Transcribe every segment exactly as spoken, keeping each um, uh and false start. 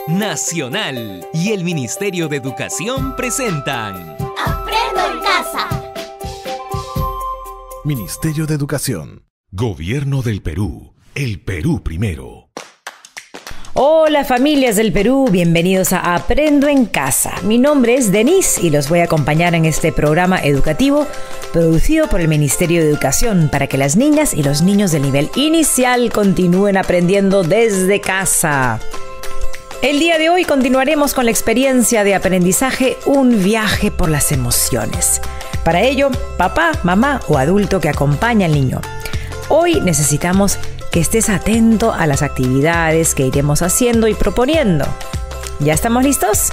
Nacional y el Ministerio de Educación presentan ¡Aprendo en casa! Ministerio de Educación. Gobierno del Perú. El Perú primero. Hola familias del Perú, bienvenidos a Aprendo en Casa. Mi nombre es Denise y los voy a acompañar en este programa educativo producido por el Ministerio de Educación para que las niñas y los niños del nivel inicial continúen aprendiendo desde casa. El día de hoy continuaremos con la experiencia de aprendizaje Un viaje por las emociones. Para ello, papá, mamá o adulto que acompaña al niño. Hoy necesitamos que estés atento a las actividades que iremos haciendo y proponiendo. ¿Ya estamos listos?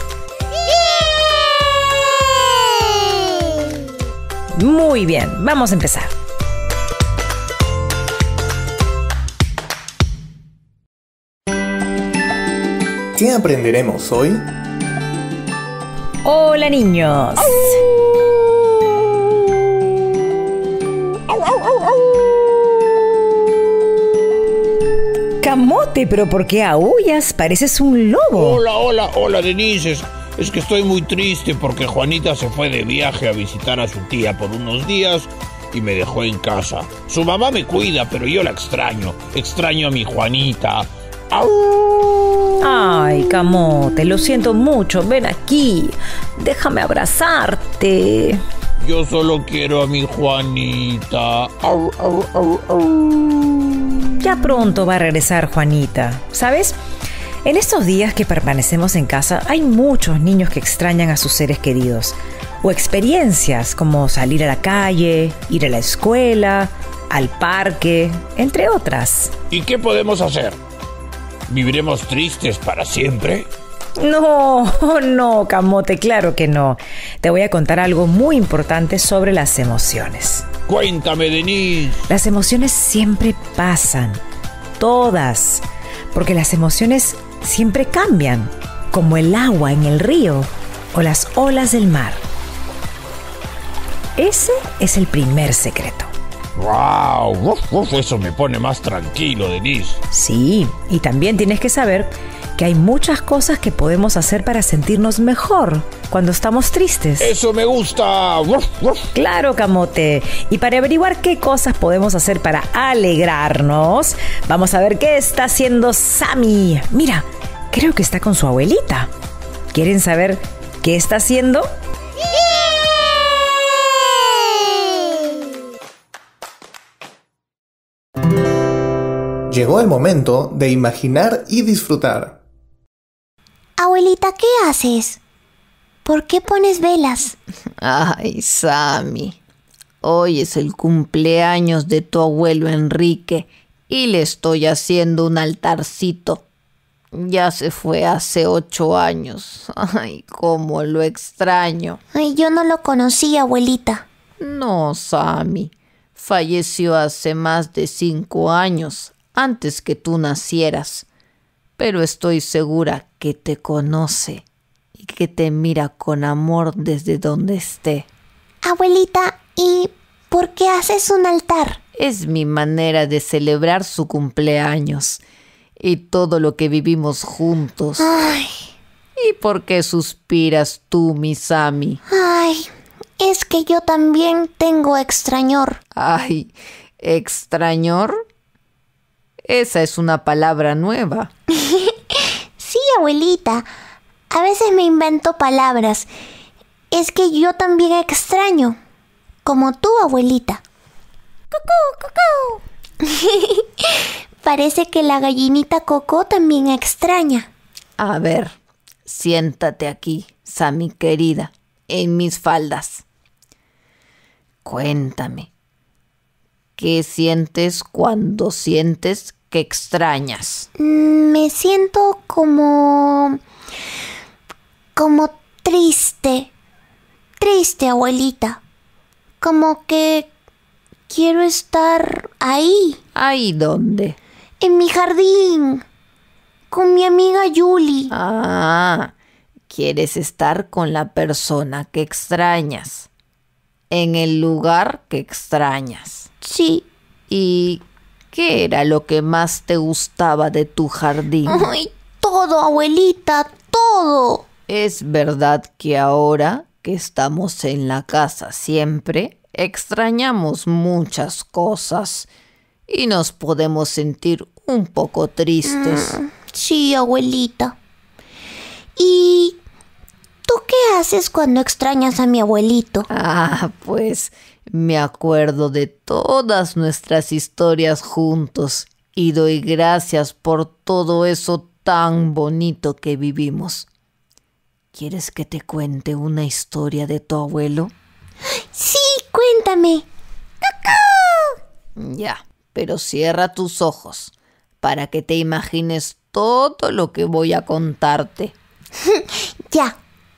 ¡Sí! Muy bien, vamos a empezar. ¿Qué aprenderemos hoy? Hola niños. Camote, pero ¿por qué aúllas? Pareces un lobo. Hola, hola, hola Denise. Es, es que estoy muy triste porque Juanita se fue de viaje a visitar a su tía por unos días y me dejó en casa. Su mamá me cuida, pero yo la extraño. Extraño a mi Juanita. ¡Au! Ay, Camote, lo siento mucho. Ven aquí. Déjame abrazarte. Yo solo quiero a mi Juanita. Au, au, au, au. Ya pronto va a regresar Juanita. ¿Sabes? En estos días que permanecemos en casa hay muchos niños que extrañan a sus seres queridos. O experiencias como salir a la calle, ir a la escuela, al parque, entre otras. ¿Y qué podemos hacer? ¿Viviremos tristes para siempre? No, no, Camote, claro que no. Te voy a contar algo muy importante sobre las emociones. Cuéntame, Denise. Las emociones siempre pasan, todas, porque las emociones siempre cambian, como el agua en el río o las olas del mar. Ese es el primer secreto. ¡Wow! Uf, uf, eso me pone más tranquilo, Denise. Sí, y también tienes que saber que hay muchas cosas que podemos hacer para sentirnos mejor cuando estamos tristes. ¡Eso me gusta! ¡Uf, uf! Claro, Camote. Y para averiguar qué cosas podemos hacer para alegrarnos, vamos a ver qué está haciendo Sammy. Mira, creo que está con su abuelita. ¿Quieren saber qué está haciendo? Llegó el momento de imaginar y disfrutar. Abuelita, ¿qué haces? ¿Por qué pones velas? Ay, Sammy, hoy es el cumpleaños de tu abuelo Enrique y le estoy haciendo un altarcito. Ya se fue hace ocho años. Ay, cómo lo extraño. Ay, yo no lo conocí, abuelita. No, Sammy, falleció hace más de cinco años, antes que tú nacieras. Pero estoy segura que te conoce y que te mira con amor desde donde esté. Abuelita, ¿y por qué haces un altar? Es mi manera de celebrar su cumpleaños y todo lo que vivimos juntos. Ay. ¿Y por qué suspiras tú, mi Sammy? Ay, es que yo también tengo extrañor. Ay, ¿extrañor? Esa es una palabra nueva. Sí, abuelita. A veces me invento palabras. Es que yo también extraño. Como tú, abuelita. ¡Cucú, cucú! Parece que la gallinita Coco también extraña. A ver, siéntate aquí, Sammy querida, en mis faldas. Cuéntame. ¿Qué sientes cuando sientes que extrañas? Me siento como... como triste. Triste, abuelita. Como que quiero estar ahí. ¿Ahí dónde? En mi jardín. Con mi amiga Yuli. Ah, quieres estar con la persona que extrañas. En el lugar que extrañas. Sí. ¿Y qué era lo que más te gustaba de tu jardín? Ay, todo. todo, abuelita, todo. Es verdad que ahora que estamos en la casa siempre, extrañamos muchas cosas y nos podemos sentir un poco tristes. Mm, sí, abuelita. ¿Y tú qué haces cuando extrañas a mi abuelito? Ah, pues me acuerdo de todas nuestras historias juntos y doy gracias por todo eso tan bonito que vivimos. ¿Quieres que te cuente una historia de tu abuelo? Sí, cuéntame. Ya, pero cierra tus ojos para que te imagines todo lo que voy a contarte. Ya.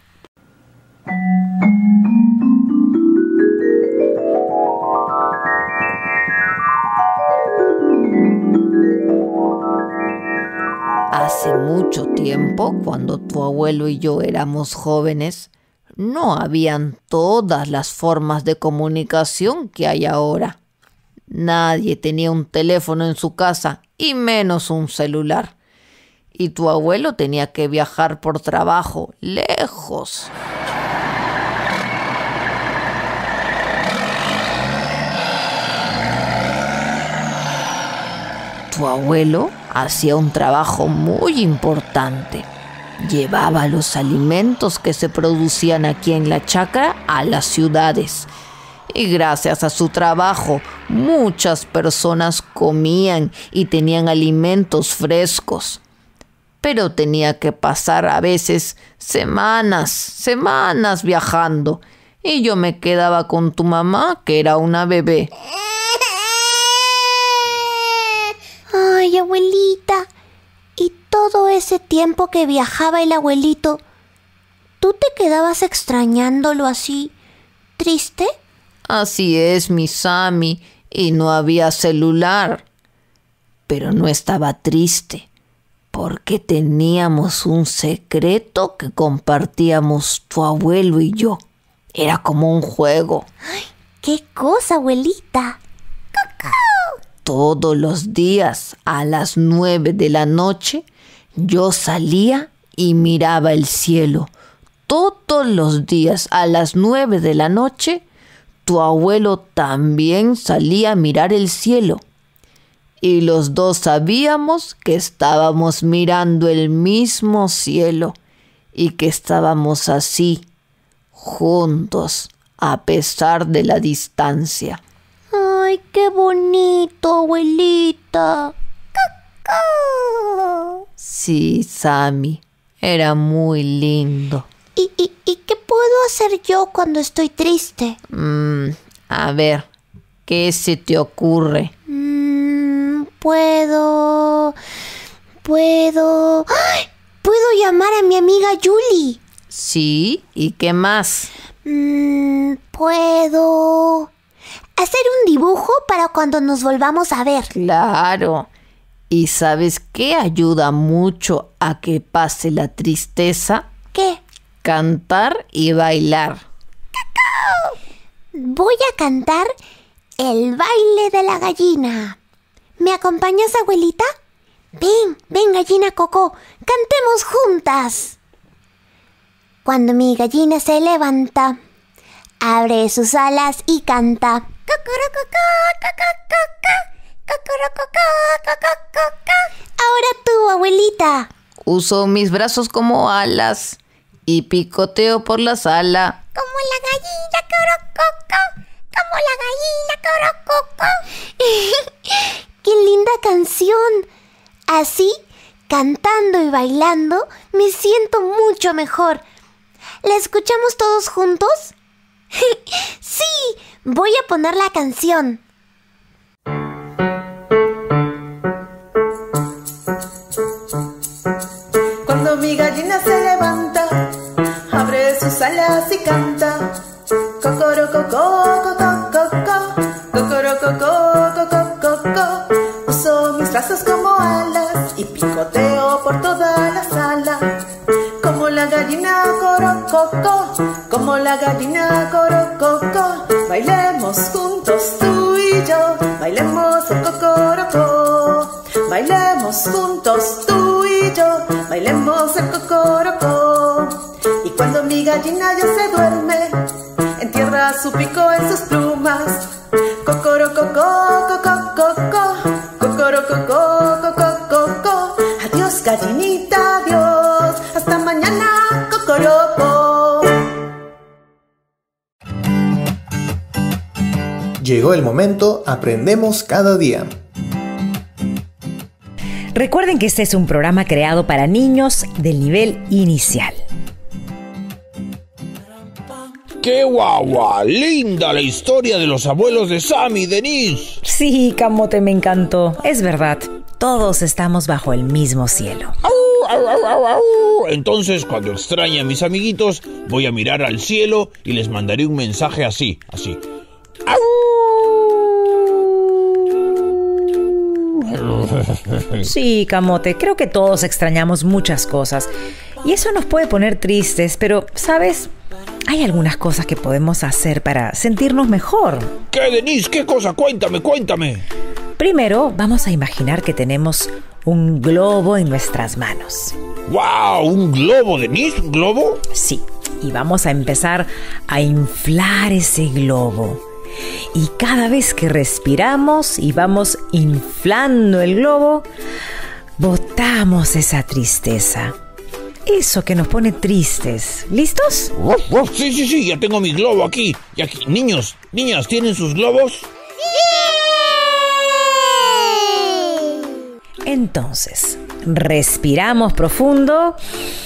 Hace mucho tiempo, cuando tu abuelo y yo éramos jóvenes, no habían todas las formas de comunicación que hay ahora. Nadie tenía un teléfono en su casa y menos un celular. Y tu abuelo tenía que viajar por trabajo lejos. Tu abuelo hacía un trabajo muy importante. Llevaba los alimentos que se producían aquí en la chacra a las ciudades. Y gracias a su trabajo, muchas personas comían y tenían alimentos frescos. Pero tenía que pasar a veces semanas, semanas viajando. Y yo me quedaba con tu mamá, que era una bebé. Ay, abuelita. Y todo ese tiempo que viajaba el abuelito, ¿tú te quedabas extrañándolo así, triste? Así es, mi Sammy, y no había celular. Pero no estaba triste, porque teníamos un secreto que compartíamos tu abuelo y yo. Era como un juego. Ay, ¿qué cosa, abuelita? ¡Cocó! Todos los días a las nueve de la noche yo salía y miraba el cielo. Todos los días a las nueve de la noche tu abuelo también salía a mirar el cielo. Y los dos sabíamos que estábamos mirando el mismo cielo y que estábamos así, juntos, a pesar de la distancia. ¡Ay, qué bonito, abuelita! ¡Cocó! Sí, Sammy, era muy lindo. ¿Y, y, ¿Y qué puedo hacer yo cuando estoy triste? Mm, a ver, ¿qué se te ocurre? Mm, puedo... Puedo... ¡Ay! Puedo llamar a mi amiga Julie. Sí, ¿y qué más? Mm, puedo... hacer un dibujo para cuando nos volvamos a ver. Claro. ¿Y sabes qué ayuda mucho a que pase la tristeza? ¿Qué? Cantar y bailar. ¡Cacao! Voy a cantar el baile de la gallina. ¿Me acompañas, abuelita? Ven, ven, gallina Coco, cantemos juntas. Cuando mi gallina se levanta, abre sus alas y canta. Ahora tú, abuelita. Uso mis brazos como alas y picoteo por la sala. Como la gallina corococo, como la gallina corococo. ¡Qué linda canción! Así, cantando y bailando, me siento mucho mejor. ¿La escuchamos todos juntos? ¡Sí! Voy a poner la canción. Cuando mi gallina se levanta, abre sus alas y canta. Cocorococo, cocococo, cocorococo, cocococo. Uso mis brazos como alas y picoteo por toda la sala. Como la gallina corococo, como la gallina corococo. Bailemos juntos tú y yo, bailemos el cocoroco. Bailemos juntos tú y yo, bailemos el cocorocó. Y cuando mi gallina ya se duerme, entierra su pico en sus plumas. Cocorococó, cocorococó, cocorococó, cocorococó. Adiós gallinita, adiós, hasta mañana, cocorocó. Llegó el momento, aprendemos cada día. Recuerden que este es un programa creado para niños del nivel inicial. ¡Qué guagua! ¡Linda la historia de los abuelos de Sammy y Denise! Sí, Camote, me encantó. Es verdad, todos estamos bajo el mismo cielo. Entonces, cuando extrañe a mis amiguitos, voy a mirar al cielo y les mandaré un mensaje así, así. Sí, Camote, creo que todos extrañamos muchas cosas y eso nos puede poner tristes, pero, ¿sabes? Hay algunas cosas que podemos hacer para sentirnos mejor. ¿Qué, Denise? ¿Qué cosa? Cuéntame, cuéntame. Primero, vamos a imaginar que tenemos un globo en nuestras manos. ¡Wow! ¿Un globo, Denise? ¿Un globo? Sí, y vamos a empezar a inflar ese globo. Y cada vez que respiramos y vamos inflando el globo, botamos esa tristeza. Eso que nos pone tristes. ¿Listos? Sí, sí, sí, ya tengo mi globo aquí. Y aquí, niños, niñas, ¿tienen sus globos? Entonces, respiramos profundo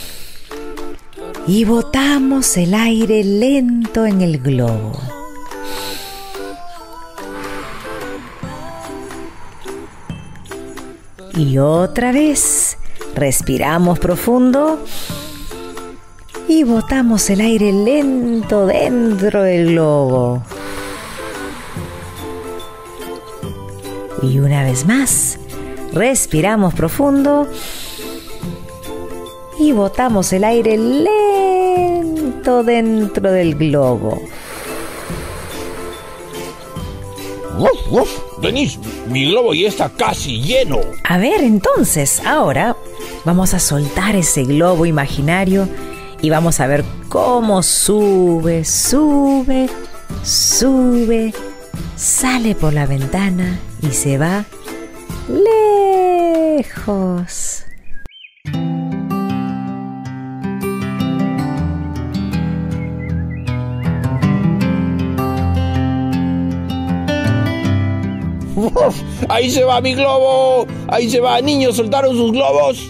y botamos el aire lento en el globo. Y otra vez, respiramos profundo y botamos el aire lento dentro del globo. Y una vez más, respiramos profundo y botamos el aire lento dentro del globo. ¡Uf, uf! Denise, mi globo ya está casi lleno. A ver, entonces, ahora vamos a soltar ese globo imaginario y vamos a ver cómo sube, sube, sube, sale por la ventana y se va lejos. ¡Uf! ¡Ahí se va mi globo! ¡Ahí se va! ¡Niños, soltaron sus globos!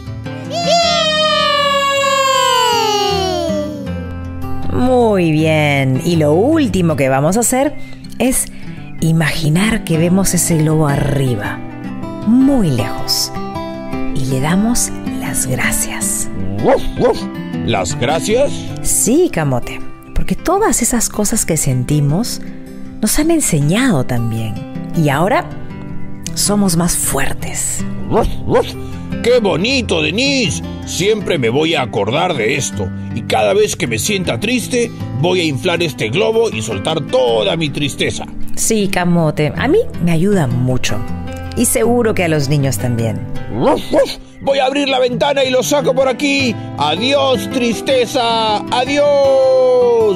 Muy bien. Y lo último que vamos a hacer es imaginar que vemos ese globo arriba, muy lejos, y le damos las gracias. ¡Uf, uf! ¿Las gracias? Sí, Camote, porque todas esas cosas que sentimos nos han enseñado también. Y ahora somos más fuertes. ¡Uf, uf! ¡Qué bonito, Denise! Siempre me voy a acordar de esto. Y cada vez que me sienta triste, voy a inflar este globo y soltar toda mi tristeza. Sí, Camote, a mí me ayuda mucho. Y seguro que a los niños también. ¡Uf, uf! Voy a abrir la ventana y lo saco por aquí. ¡Adiós, tristeza! ¡Adiós!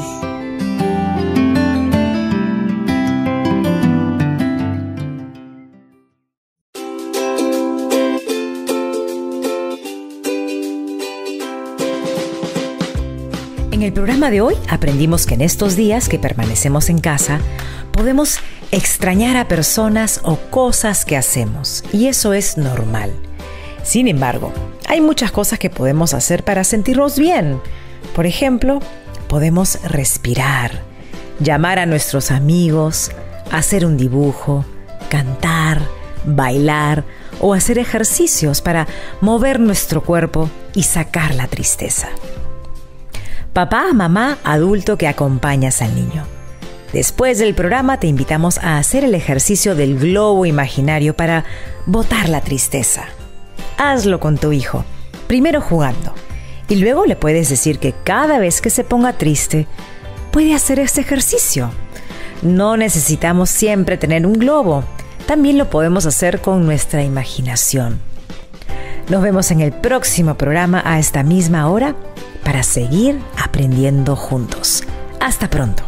En el programa de hoy aprendimos que en estos días que permanecemos en casa podemos extrañar a personas o cosas que hacemos, y eso es normal. Sin embargo, hay muchas cosas que podemos hacer para sentirnos bien. Por ejemplo, podemos respirar, llamar a nuestros amigos, hacer un dibujo, cantar, bailar o hacer ejercicios para mover nuestro cuerpo y sacar la tristeza. Papá, mamá, adulto que acompañas al niño. Después del programa te invitamos a hacer el ejercicio del globo imaginario para botar la tristeza. Hazlo con tu hijo, primero jugando, y luego le puedes decir que cada vez que se ponga triste, puede hacer este ejercicio. No necesitamos siempre tener un globo, también lo podemos hacer con nuestra imaginación. Nos vemos en el próximo programa a esta misma hora para seguir aprendiendo juntos. Hasta pronto.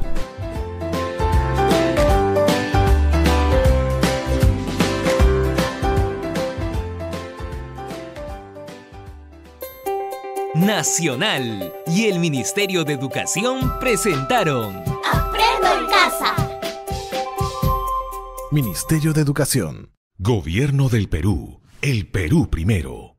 Nacional y el Ministerio de Educación presentaron Aprendo en Casa. Ministerio de Educación. Gobierno del Perú. El Perú primero.